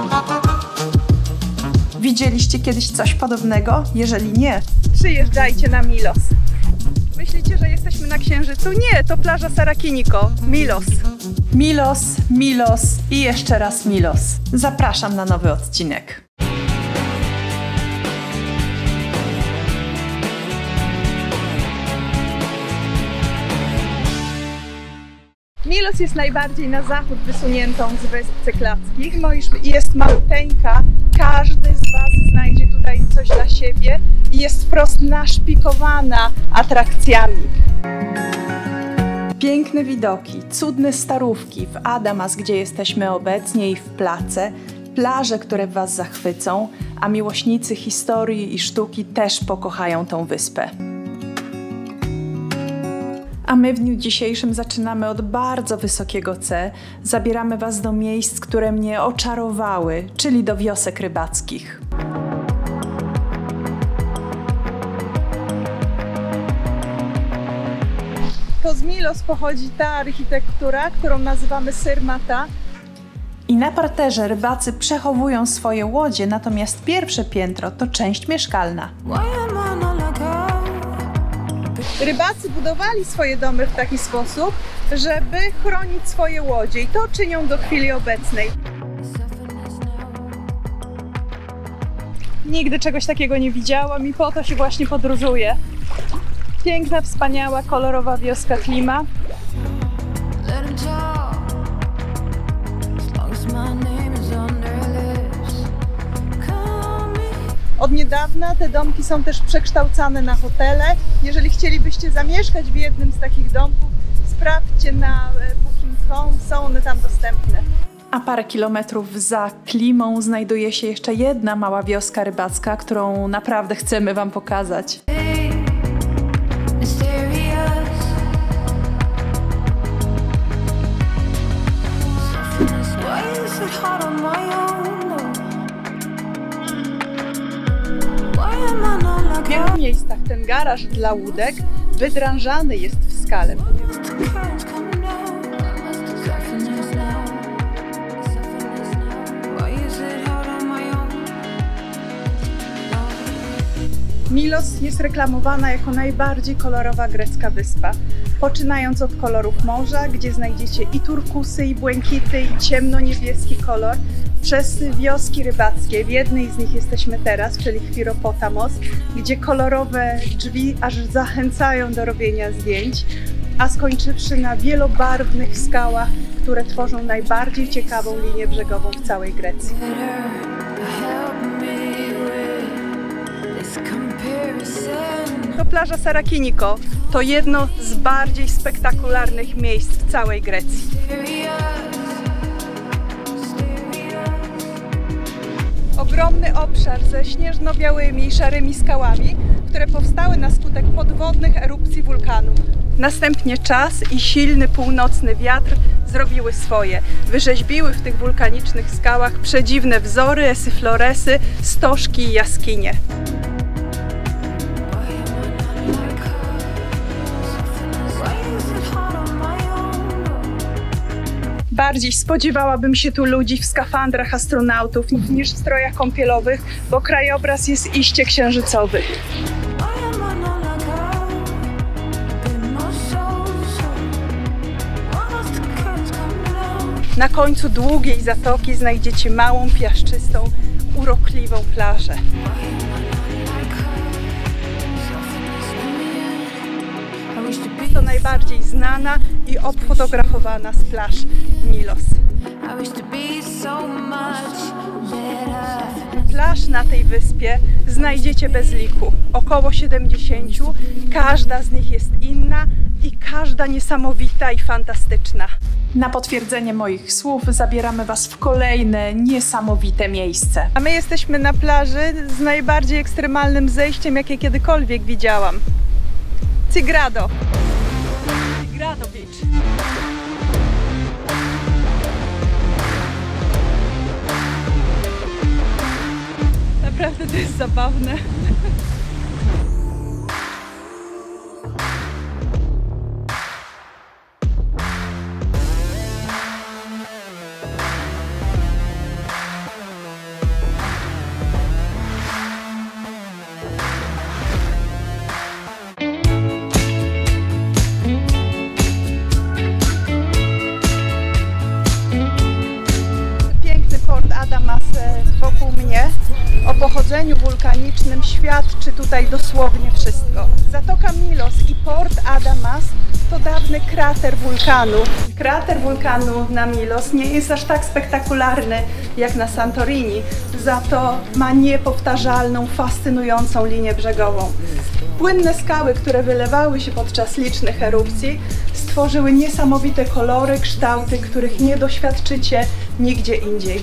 Widzieliście kiedyś coś podobnego? Jeżeli nie, Przyjeżdżajcie na Milos. Myślicie, że jesteśmy na Księżycu? Nie, to plaża Sarakiniko, Milos. Milos, Milos i jeszcze raz Milos. Zapraszam na nowy odcinek. Milos jest najbardziej na zachód wysuniętą z Wysp Cyklackich. Mimo iż jest maluteńka, każdy z Was znajdzie tutaj coś dla siebie i jest wprost naszpikowana atrakcjami. Piękne widoki, cudne starówki w Adamas, gdzie jesteśmy obecnie, i w Place, plaże, które Was zachwycą, a miłośnicy historii i sztuki też pokochają tą wyspę. A my w dniu dzisiejszym zaczynamy od bardzo wysokiego C. Zabieramy Was do miejsc, które mnie oczarowały, czyli do wiosek rybackich. To z Milos pochodzi ta architektura, którą nazywamy Syrmata. I na parterze rybacy przechowują swoje łodzie, natomiast pierwsze piętro to część mieszkalna. Rybacy budowali swoje domy w taki sposób, żeby chronić swoje łodzie i to czynią do chwili obecnej. Nigdy czegoś takiego nie widziałam i po to się właśnie podróżuję. Piękna, wspaniała, kolorowa wioska Klima. Od niedawna te domki są też przekształcane na hotele. Jeżeli chcielibyście zamieszkać w jednym z takich domków, sprawdźcie na booking.com, są one tam dostępne. A parę kilometrów za Klimą znajduje się jeszcze jedna mała wioska rybacka, którą naprawdę chcemy Wam pokazać. W wielu miejscach ten garaż dla łódek wydrążany jest w skale. Milos jest reklamowana jako najbardziej kolorowa grecka wyspa. Poczynając od kolorów morza, gdzie znajdziecie i turkusy, i błękity, i ciemno-niebieski kolor, przez wioski rybackie. W jednej z nich jesteśmy teraz, czyli Chwiropotamos, gdzie kolorowe drzwi aż zachęcają do robienia zdjęć, a skończywszy na wielobarwnych skałach, które tworzą najbardziej ciekawą linię brzegową w całej Grecji. To plaża Sarakiniko. To jedno z bardziej spektakularnych miejsc w całej Grecji. Ogromny obszar ze śnieżno-białymi i szarymi skałami, które powstały na skutek podwodnych erupcji wulkanu. Następnie czas i silny północny wiatr zrobiły swoje. Wyrzeźbiły w tych wulkanicznych skałach przedziwne wzory, esyfloresy, stożki i jaskinie. Bardziej spodziewałabym się tu ludzi w skafandrach astronautów niż w strojach kąpielowych, bo krajobraz jest iście księżycowy. Na końcu długiej zatoki znajdziecie małą, piaszczystą, urokliwą plażę. To najbardziej znana i obfotografowana z plaż Milos. Plaż na tej wyspie znajdziecie bez liku, około 70. Każda z nich jest inna i każda niesamowita i fantastyczna. Na potwierdzenie moich słów zabieramy Was w kolejne niesamowite miejsce. A my jesteśmy na plaży z najbardziej ekstremalnym zejściem, jakie kiedykolwiek widziałam. Zigrado. Zigrado Beach. Naprawdę to jest zabawne. Adamas wokół mnie o pochodzeniu wulkanicznym świadczy tutaj dosłownie wszystko. Zatoka Milos i port Adamas to dawny krater wulkanu. Krater wulkanu na Milos nie jest aż tak spektakularny jak na Santorini, za to ma niepowtarzalną, fascynującą linię brzegową. Płynne skały, które wylewały się podczas licznych erupcji, stworzyły niesamowite kolory, kształty, których nie doświadczycie nigdzie indziej.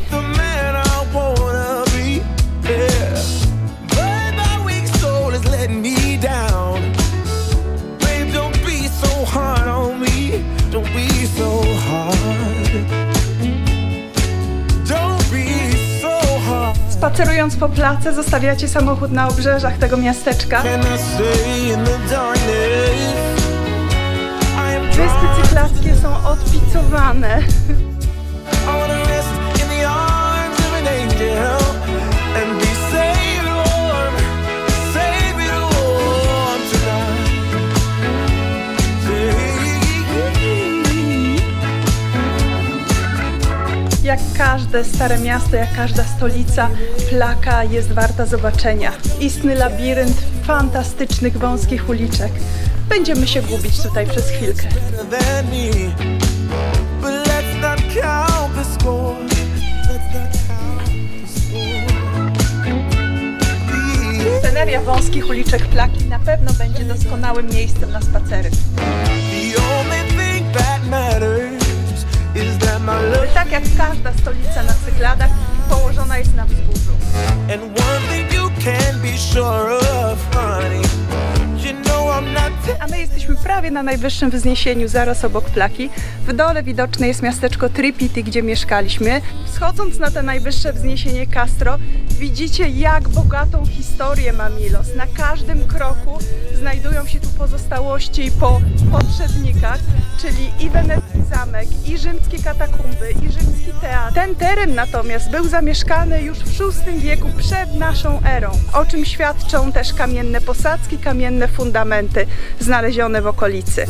Spacerując po place, zostawiacie samochód na obrzeżach tego miasteczka. Wyspy cyklackie są odpicowane. Jak każde stare miasto, jak każda stolica, Plaka jest warta zobaczenia. Istny labirynt fantastycznych, wąskich uliczek. Będziemy się gubić tutaj przez chwilkę. Sceneria wąskich uliczek Plaki na pewno będzie doskonałym miejscem na spacery. Tak jak każda stolica na Cykladach, położona jest na wzgórzu. A my jesteśmy prawie na najwyższym wzniesieniu, zaraz obok Plaki. W dole widoczne jest miasteczko Tripiti, gdzie mieszkaliśmy. Schodząc na te najwyższe wzniesienie Castro, widzicie, jak bogatą historię ma Milos. Na każdym kroku znajdują się tu pozostałości po poprzednikach, czyli i wenecki zamek, i rzymskie katakumby, i rzymski teatr. Ten teren natomiast był zamieszkany już w VI wieku przed naszą erą, o czym świadczą też kamienne posadzki, kamienne fundamenty znalezione w okolicy.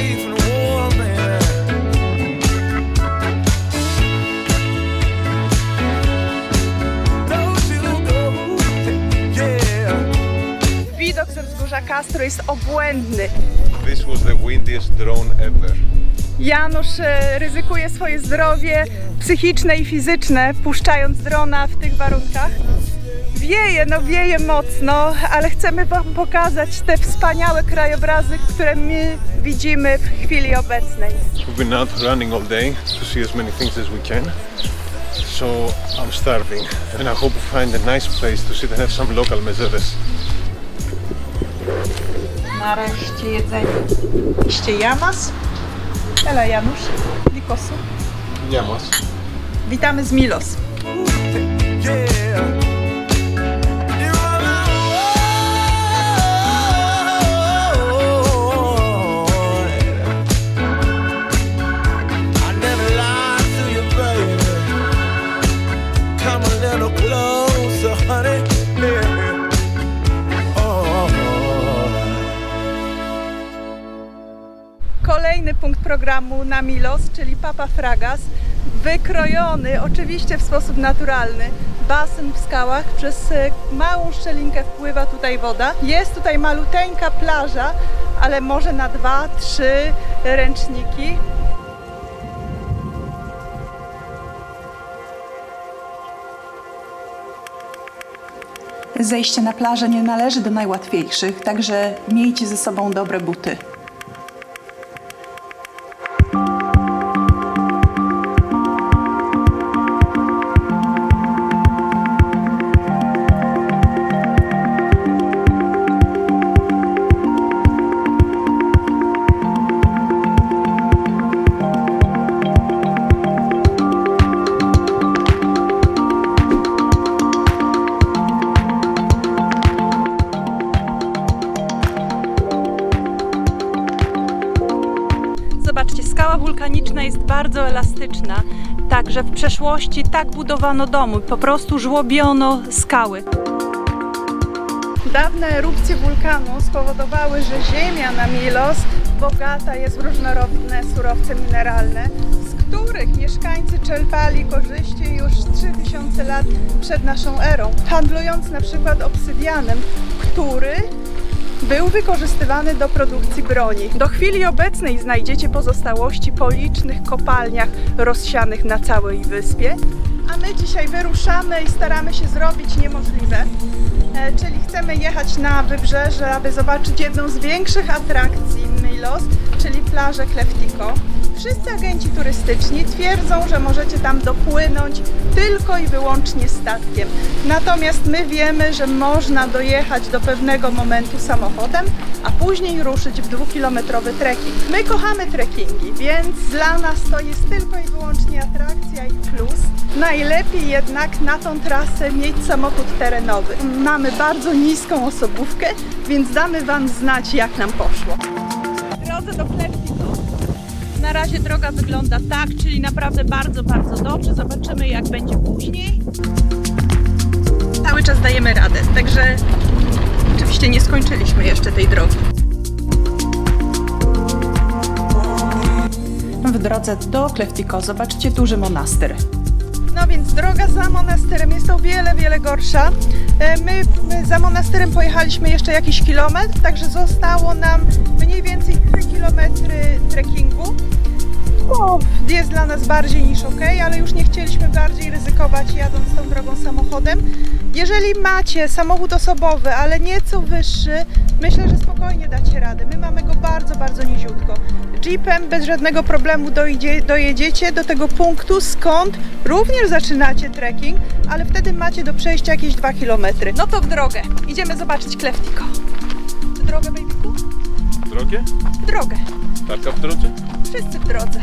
Widok ze wzgórza Castro jest obłędny. This was the windiest drone ever. Janusz ryzykuje swoje zdrowie psychiczne i fizyczne, puszczając drona w tych warunkach. Wieje, no wieje mocno, ale chcemy wam pokazać te wspaniałe krajobrazy, które my widzimy w chwili obecnej. We've been out running all day to see as many things as we can. So I'm starving and I hope we find a nice place to sit and have some local mezeres. Nareszcie jedzenie. Iście Yamas? Ela Janusz, Likosu. Yamas. Witamy z Milos. Kolejny punkt programu na Milos, czyli Papa Fragas, wykrojony oczywiście w sposób naturalny basen w skałach, przez małą szczelinkę wpływa tutaj woda. Jest tutaj maluteńka plaża, ale może na 2-3 ręczniki. Zejście na plażę nie należy do najłatwiejszych, także miejcie ze sobą dobre buty. Zobaczcie, skała wulkaniczna jest bardzo elastyczna, także w przeszłości tak budowano domy, po prostu żłobiono skały. Dawne erupcje wulkanu spowodowały, że ziemia na Milos bogata jest w różnorodne surowce mineralne, z których mieszkańcy czerpali korzyści już 3000 lat przed naszą erą, handlując na przykład obsydianem, który był wykorzystywany do produkcji broni. Do chwili obecnej znajdziecie pozostałości po licznych kopalniach rozsianych na całej wyspie, a my dzisiaj wyruszamy i staramy się zrobić niemożliwe, czyli chcemy jechać na wybrzeże, aby zobaczyć jedną z większych atrakcji Milos, czyli plażę Kleftiko. Wszyscy agenci turystyczni twierdzą, że możecie tam dopłynąć tylko i wyłącznie statkiem. Natomiast my wiemy, że można dojechać do pewnego momentu samochodem, a później ruszyć w 2-kilometrowy trekking. My kochamy trekkingi, więc dla nas to jest tylko i wyłącznie atrakcja i plus. Najlepiej jednak na tą trasę mieć samochód terenowy. Mamy bardzo niską osobówkę, więc damy Wam znać, jak nam poszło. Drodze do Kleftiko. Na razie droga wygląda tak, czyli naprawdę bardzo, bardzo dobrze. Zobaczymy, jak będzie później. Cały czas dajemy radę, także oczywiście nie skończyliśmy jeszcze tej drogi. W drodze do Kleftiko zobaczcie duży monastyr. No więc droga za monastyrem jest o wiele, wiele gorsza. My za monastyrem pojechaliśmy jeszcze jakiś kilometr, także zostało nam mniej więcej 3 km trekkingu. Jest dla nas bardziej niż ok, ale już nie chcieliśmy bardziej ryzykować jadąc tą drogą samochodem. Jeżeli macie samochód osobowy, ale nieco wyższy, myślę, że spokojnie dacie radę. My mamy go bardzo, bardzo niziutko. Jeepem bez żadnego problemu dojedziecie do tego punktu, skąd również zaczynacie trekking, ale wtedy macie do przejścia jakieś 2 km. No to w drogę. Idziemy zobaczyć Kleftiko. W drogę, babyku? W drogę? W drogę. Taka w drodze? Wszyscy w drodze.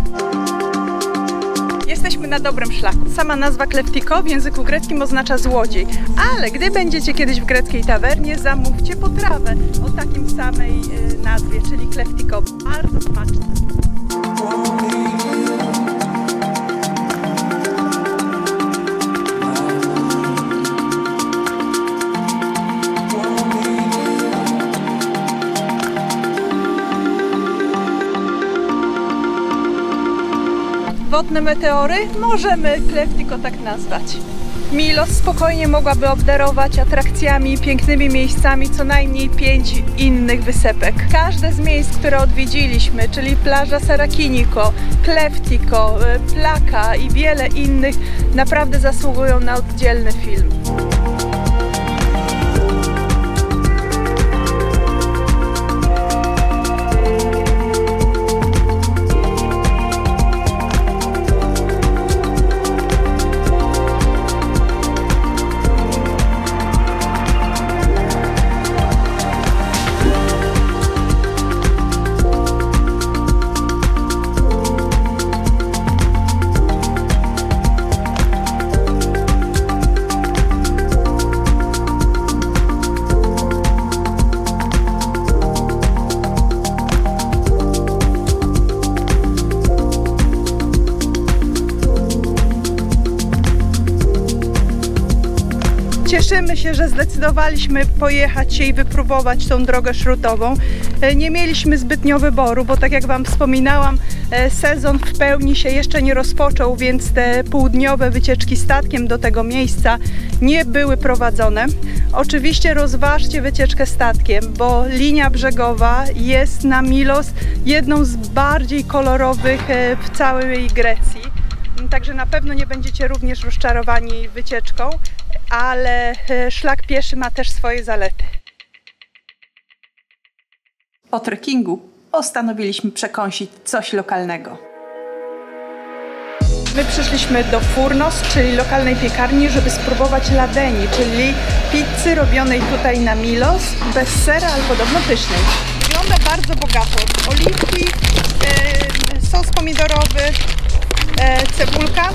Jesteśmy na dobrym szlaku. Sama nazwa Kleftiko w języku greckim oznacza złodziej, ale gdy będziecie kiedyś w greckiej tawernie, zamówcie potrawę o takim samej nazwie, czyli Kleftiko. Bardzo smaczne. Wodne meteory? Możemy Kleftiko tak nazwać. Milos spokojnie mogłaby obdarować atrakcjami i pięknymi miejscami co najmniej 5 innych wysepek. Każde z miejsc, które odwiedziliśmy, czyli plaża Sarakiniko, Kleftiko, Plaka i wiele innych, naprawdę zasługują na oddzielny film. Cieszymy się, że zdecydowaliśmy pojechać się i wypróbować tą drogę szrutową. Nie mieliśmy zbytnio wyboru, bo tak jak Wam wspominałam, sezon w pełni się jeszcze nie rozpoczął, więc te półdniowe wycieczki statkiem do tego miejsca nie były prowadzone. Oczywiście rozważcie wycieczkę statkiem, bo linia brzegowa jest na Milos jedną z bardziej kolorowych w całej Grecji. Także na pewno nie będziecie również rozczarowani wycieczką, ale szlak pieszy ma też swoje zalety. Po trekkingu postanowiliśmy przekąsić coś lokalnego. My przyszliśmy do Furnos, czyli lokalnej piekarni, żeby spróbować ladeni, czyli pizzy robionej tutaj na Milos, bez sera, ale podobno pysznej. Wygląda bardzo bogato. Oliwki, sos pomidorowy, cebulka.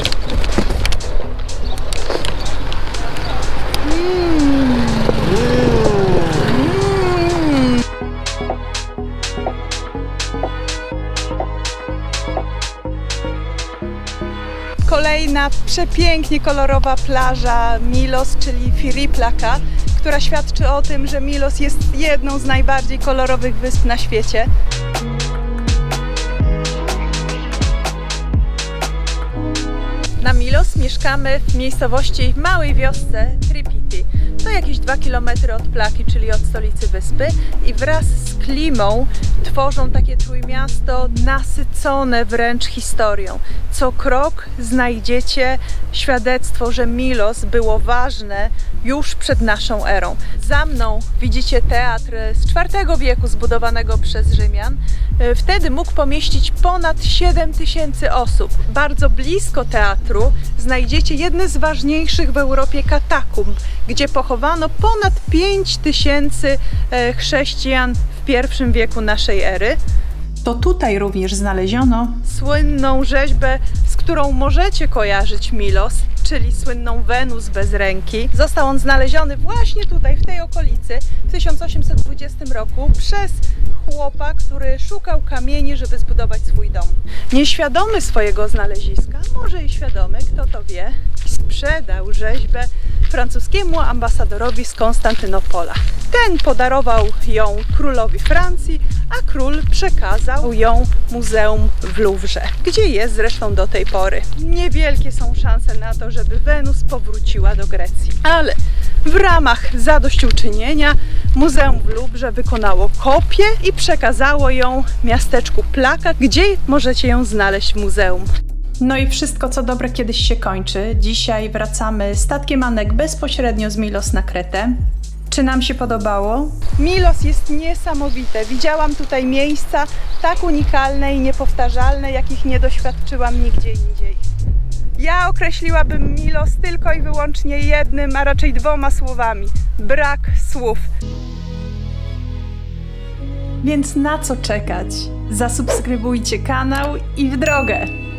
Kolejna przepięknie kolorowa plaża Milos, czyli Firiplaka, która świadczy o tym, że Milos jest jedną z najbardziej kolorowych wysp na świecie. Na Milos mieszkamy w miejscowości, w małej wiosce Tripiti. To jakieś 2 km od Plaki, czyli od stolicy wyspy, i wraz z klimą tworzą takie trójmiasto nasycone wręcz historią. Co krok znajdziecie świadectwo, że Milos było ważne już przed naszą erą. Za mną widzicie teatr z IV wieku zbudowanego przez Rzymian. Wtedy mógł pomieścić ponad 7000 osób. Bardzo blisko teatru znajdziecie jedne z ważniejszych w Europie katakumb, gdzie pochowano ponad 5000 chrześcijan w I wieku naszej ery. To tutaj również znaleziono Słynną rzeźbę, z którą możecie kojarzyć Milos, czyli słynną Wenus bez ręki. Został on znaleziony właśnie tutaj, w tej okolicy, w 1820 roku przez chłopa, który szukał kamieni, żeby zbudować swój dom. Nieświadomy swojego znaleziska, może i świadomy, kto to wie, sprzedał rzeźbę francuskiemu ambasadorowi z Konstantynopola. Ten podarował ją królowi Francji, a król przekazał ją muzeum w Luwrze, gdzie jest zresztą do tej pory. Niewielkie są szanse na to, żeby Wenus powróciła do Grecji, ale w ramach zadośćuczynienia muzeum w Luwrze wykonało kopię i przekazało ją miasteczku Plaka, gdzie możecie ją znaleźć w muzeum. No i wszystko co dobre kiedyś się kończy. Dzisiaj wracamy statkiem Anek bezpośrednio z Milos na Kretę. Czy nam się podobało? Milos jest niesamowite. Widziałam tutaj miejsca tak unikalne i niepowtarzalne, jakich nie doświadczyłam nigdzie indziej. Ja określiłabym Milos tylko i wyłącznie jednym, a raczej 2 słowami. Brak słów. Więc na co czekać? Zasubskrybujcie kanał i w drogę!